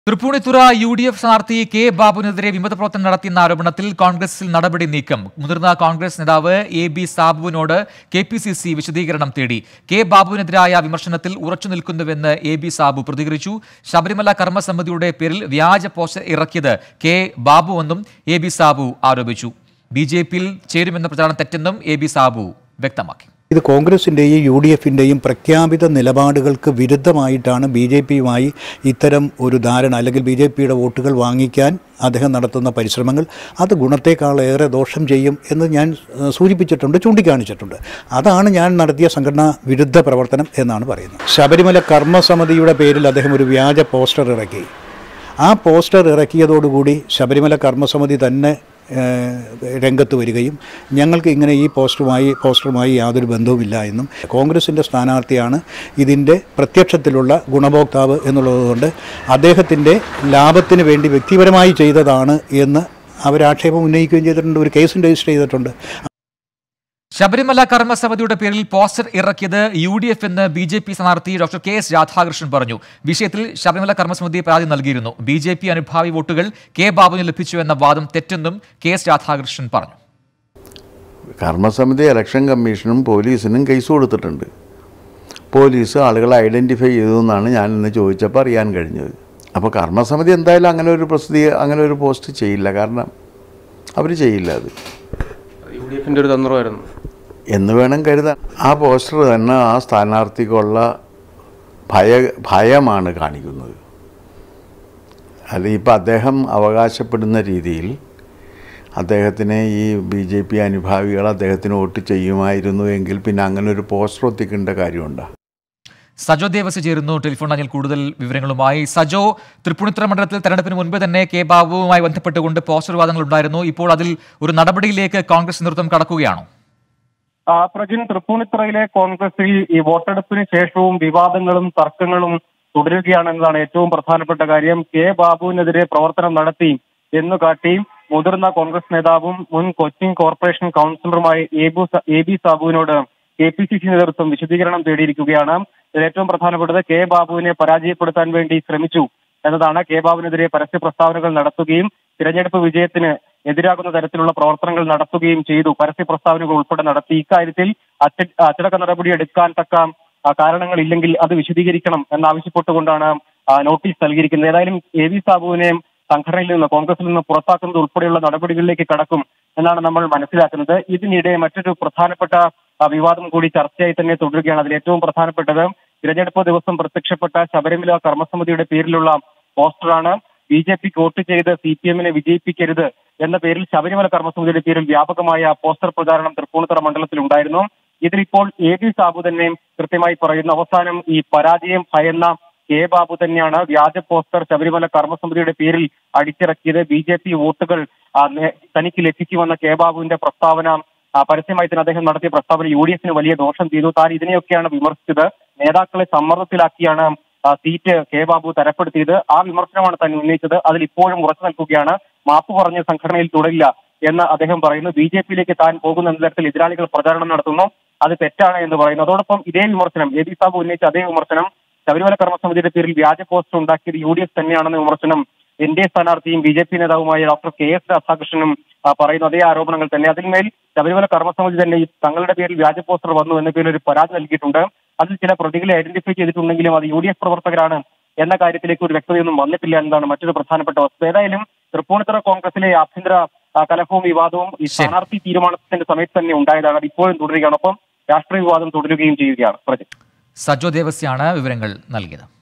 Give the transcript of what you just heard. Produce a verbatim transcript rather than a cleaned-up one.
Tripunithura U D F സ്ഥാനാർത്ഥി K ബാബുവിനെതിരെ വിമത പ്രവർത്തനം നടത്തിയെന്ന ആരോപണത്തിൽ കോൺഗ്രസിൽ നടപടി നീക്കം. മുതിർന്ന കോൺഗ്രസ് നേതാവ് എ ബി സാബുവിനോട് കെ പി സി സി വിശദീകരണം തേടി. കെ ബാബുവിനെതിരായ വിമർശനത്തിൽ ഉറച്ചുനിൽക്കുന്നുവെന്ന് എ ബി സാബു പ്രതികരിച്ചു. ശബരിമല കർമ്മസമിതിയുടെ പേരിൽ വ്യാജ പോസ്റ്റർ ഇറക്കിയത് കെ ബാബുവെന്നും എ ബി സാബു ആരോപിച്ചു. ബി ജെ പിയിൽ ചേരുമെന്ന പ്രചാരണം തെറ്റെന്നും എ ബി സാബു വ്യക്തമാക്കി. ഇത് കോൺഗ്രസിൻ്റെയും യു ഡി എഫിൻ്റെയും പ്രഖ്യാപിത നിലപാടുകൾക്ക് വിരുദ്ധമായിട്ടാണ് ബി ജെ പിയുമായി ഇത്തരം ഒരു ധാരണ അല്ലെങ്കിൽ ബി ജെ പിയുടെ വോട്ടുകൾ വാങ്ങിക്കാൻ അദ്ദേഹം നടത്തുന്ന പരിശ്രമങ്ങൾ അത് ഗുണത്തേക്കാളേറെ ദോഷം ചെയ്യും എന്ന് ഞാൻ സൂചിപ്പിച്ചിട്ടുണ്ട്, ചൂണ്ടിക്കാണിച്ചിട്ടുണ്ട്. അതാണ് ഞാൻ നടത്തിയ സംഘടനാ വിരുദ്ധ പ്രവർത്തനം എന്നാണ് പറയുന്നത്. ശബരിമല കർമ്മസമിതിയുടെ പേരിൽ അദ്ദേഹം ഒരു വ്യാജ പോസ്റ്റർ ഇറക്കി. ആ പോസ്റ്റർ ഇറക്കിയതോടുകൂടി ശബരിമല കർമ്മസമിതി തന്നെ രംഗത്ത് വരികയും ഞങ്ങൾക്ക് ഇങ്ങനെ ഈ പോസ്റ്ററുമായി പോസ്റ്ററുമായി യാതൊരു ബന്ധവുമില്ല എന്നും കോൺഗ്രസിൻ്റെ സ്ഥാനാർത്ഥിയാണ് ഇതിൻ്റെ പ്രത്യക്ഷത്തിലുള്ള ഗുണഭോക്താവ് എന്നുള്ളതുകൊണ്ട് അദ്ദേഹത്തിൻ്റെ ലാഭത്തിന് വേണ്ടി വ്യക്തിപരമായി ചെയ്തതാണ് എന്ന് അവർ ആക്ഷേപം ഉന്നയിക്കുകയും ചെയ്തിട്ടുണ്ട്. ഒരു കേസും രജിസ്റ്റർ ചെയ്തിട്ടുണ്ട്. ശബരിമല കർമ്മസമിതിയുടെ പേരിൽ പോസ്റ്റർ ഇറക്കിയത് യു ഡി എഫ് എന്ന് ബി ജെ പി സ്ഥാനാർത്ഥി ഡോക്ടർ കെ എസ് രാധാകൃഷ്ണൻ പറഞ്ഞു. വിഷയത്തിൽ ശബരിമല കർമ്മസമിതി പരാതി നൽകിയിരുന്നു. ബി ജെ പി അനുഭാവി വോട്ടുകൾ കെ ബാബുവിന് ലഭിച്ചു എന്ന വാദം തെറ്റെന്നും കെ എസ് രാധാകൃഷ്ണൻ പറഞ്ഞു. കർമ്മസമിതി ഇലക്ഷൻ കമ്മീഷനും പോലീസിനും കേസ് കൊടുത്തിട്ടുണ്ട്. പോലീസ് ആളുകളെ ഐഡൻറ്റിഫൈ ചെയ്തു എന്നാണ് ഞാൻ ഇന്ന് ചോദിച്ചപ്പോൾ അറിയാൻ കഴിഞ്ഞത്. അപ്പോൾ കർമ്മസമിതി എന്തായാലും അങ്ങനെ ഒരു പ്രസിദ്ധീ അങ്ങനെ ഒരു പോസ്റ്റ് ചെയ്യില്ല. കാരണം അവർ ചെയ്യില്ല. അത് യു ഡി എഫിൻ്റെ ഒരു തന്ത്രമായിരുന്നു എന്ന് വേണം കരുതാൻ. ആ പോസ്റ്റർ തന്നെ ആ സ്ഥാനാർത്ഥിക്കുള്ള ഭയ ഭയമാണ് കാണിക്കുന്നത്. അത് ഇപ്പം അദ്ദേഹം അവകാശപ്പെടുന്ന രീതിയിൽ അദ്ദേഹത്തിനെ ഈ ബി ജെ പി അനുഭാവികൾ അദ്ദേഹത്തിന് വോട്ട് ചെയ്യുമായിരുന്നു എങ്കിൽ പിന്നെ അങ്ങനെ ഒരു പോസ്റ്റർ ഒത്തിക്കേണ്ട കാര്യമുണ്ടോ? സജോ ദേവസ് ചേരുന്നു ടെലിഫോൺ ലൈനിൽ കൂടുതൽ വിവരങ്ങളുമായി. സജോ, തൃപ്പൂണിത്തുറ മണ്ഡലത്തിൽ തെരഞ്ഞെടുപ്പിന് മുൻപ് തന്നെ കെ ബാബുവുമായി ബന്ധപ്പെട്ടുകൊണ്ട് പോസ്റ്റർ വിവാദങ്ങൾ ഉണ്ടായിരുന്നു. ഇപ്പോൾ അതിൽ ഒരു നടപടിയിലേക്ക് കോൺഗ്രസ് നേതൃത്വം കടക്കുകയാണോ? പ്രജിൻ, തൃപ്പൂണിത്തുറയിലെ കോൺഗ്രസിൽ ഈ വോട്ടെടുപ്പിന് ശേഷവും വിവാദങ്ങളും തർക്കങ്ങളും തുടരുകയാണെന്നതാണ് ഏറ്റവും പ്രധാനപ്പെട്ട കാര്യം. കെ ബാബുവിനെതിരെ പ്രവർത്തനം നടത്തി എന്നു കാട്ടി മുതിർന്ന കോൺഗ്രസ് നേതാവും മുൻ കൊച്ചിൻ കോർപ്പറേഷൻ കൗൺസിലറുമായ എ ബി സാബുവിനോട് കെ പി സി സി നേതൃത്വം വിശദീകരണം തേടിയിരിക്കുകയാണ്. ഇതിൽ ഏറ്റവും പ്രധാനപ്പെട്ടത് കെ ബാബുവിനെ പരാജയപ്പെടുത്താൻ വേണ്ടി ശ്രമിച്ചു എന്നതാണ്. കെ ബാബുവിനെതിരെ പരസ്യ പ്രസ്താവനകൾ നടത്തുകയും തിരഞ്ഞെടുപ്പ് വിജയത്തിന് എതിരാകുന്ന തരത്തിലുള്ള പ്രവർത്തനങ്ങൾ നടത്തുകയും ചെയ്തു. പരസ്യ പ്രസ്താവനകൾ ഉൾപ്പെടെ നടത്തി. ഇക്കാര്യത്തിൽ അച്ച അച്ചടക്ക നടപടി എടുക്കാൻ തക്ക കാരണങ്ങളില്ലെങ്കിൽ അത് വിശദീകരിക്കണം എന്നാവശ്യപ്പെട്ടുകൊണ്ടാണ് നോട്ടീസ് നൽകിയിരിക്കുന്നത്. ഏതായാലും എ വി സാബുവിനെ സംഘടനയിൽ നിന്ന് കോൺഗ്രസിൽ നിന്ന് പുറത്താക്കുന്നത് ഉൾപ്പെടെയുള്ള നടപടികളിലേക്ക് കടക്കും എന്നാണ് നമ്മൾ മനസ്സിലാക്കുന്നത്. ഇതിനിടെ മറ്റൊരു പ്രധാനപ്പെട്ട വിവാദം കൂടി ചർച്ചയായി തന്നെ തുടരുകയാണ്. അതിൽ ഏറ്റവും പ്രധാനപ്പെട്ടത് തിരഞ്ഞെടുപ്പ് ദിവസം പ്രത്യക്ഷപ്പെട്ട ശബരിമല കർമ്മസമിതിയുടെ പേരിലുള്ള പോസ്റ്ററാണ്. ബി ജെ പിക്ക് വോട്ട് ചെയ്ത് സി പി എമ്മിനെ വിജയിപ്പിക്കരുത് എന്ന പേരിൽ ശബരിമല കർമ്മസമിതിയുടെ പേരിൽ വ്യാപകമായ പോസ്റ്റർ പ്രചാരണം തൃപ്പൂണിത്തുറ മണ്ഡലത്തിൽ ഉണ്ടായിരുന്നു. ഇതിലിപ്പോൾ എ ബി സാബു തന്നെ കൃത്യമായി പറയുന്നു. അവസാനം ഈ പരാജയം ഭയന്ന കെ ബാബു തന്നെയാണ് വ്യാജ പോസ്റ്റർ ശബരിമല കർമ്മസമിതിയുടെ പേരിൽ അടിച്ചിറക്കിയത്. ബി ജെ പി വോട്ടുകൾ തനിക്ക് ലഭിക്കുമെന്ന കെ ബാബുവിന്റെ പ്രസ്താവന പരസ്യമായി തന്നെ അദ്ദേഹം നടത്തിയ പ്രസ്താവന യു ഡി എഫിന് വലിയ ദോഷം ചെയ്തു. താൻ ഇതിനെയൊക്കെയാണ് വിമർശിച്ചത്. നേതാക്കളെ സമ്മർദ്ദത്തിലാക്കിയാണ് സീറ്റ് കെ ബാബു തരപ്പെടുത്തിയത്. ആ വിമർശനമാണ് താൻ ഉന്നയിച്ചത്. അതിൽ ഇപ്പോഴും ഉറച്ചു നിൽക്കുകയാണ്. മാപ്പ് പറഞ്ഞ് സംഘടനയിൽ തുടരില്ല എന്ന് അദ്ദേഹം പറയുന്നു. ബി ജെ പിയിലേക്ക് താൻ പോകുന്ന തരത്തിൽ എതിരാളികൾ പ്രചാരണം നടത്തുന്നു, അത് തെറ്റാണ് എന്ന് പറയുന്നു. അതോടൊപ്പം ഇതേ വിമർശനം എ ബി സാബു ഉന്നയിച്ച അതേ വിമർശനം ശബരിമല കർമ്മസമിതിയുടെ പേരിൽ വ്യാജ പോസ്റ്റർ ഉണ്ടാക്കിയത് യു ഡി എഫ് തന്നെയാണെന്ന വിമർശനം എൻ ഡി എ സ്ഥാനാർത്ഥിയും ബി ജെ പി നേതാവുമായ ഡോക്ടർ കെ എസ് രാധാകൃഷ്ണനും പറയുന്നു. അതേ ആരോപണങ്ങൾ തന്നെ. അതിന്മേൽ ശബരിമല കർമ്മസമിതി തന്നെ തങ്ങളുടെ പേരിൽ വ്യാജ പോസ്റ്റർ വന്നു എന്ന പേരിൽ ഒരു പരാതി നൽകിയിട്ടുണ്ട്. അതിൽ ചില പ്രതികളെ ഐഡന്റിഫൈ ചെയ്തിട്ടുണ്ടെങ്കിലും അത് യു ഡി എഫ് പ്രവർത്തകരാണ് എന്ന കാര്യത്തിലേക്ക് ഒരു വ്യക്തതയൊന്നും വന്നിട്ടില്ല എന്നതാണ് മറ്റൊരു പ്രധാനപ്പെട്ട വസ്തുത. ഏതായാലും തൃപ്പൂണിത്തുറ കോൺഗ്രസിലെ ആഭ്യന്തര കലഹവും വിവാദവും ഈ സ്ഥാനാർത്ഥി തീരുമാനത്തിന്റെ സമയത്ത് തന്നെ ഉണ്ടായതാണ്. അത് ഇപ്പോഴും തുടരുകയാണ്. ഒപ്പം രാഷ്ട്രീയ വിവാദം തുടരുകയും ചെയ്യുകയാണ്. സജോ ദേവസ്യാണ് വിവരങ്ങൾ നൽകിയത്.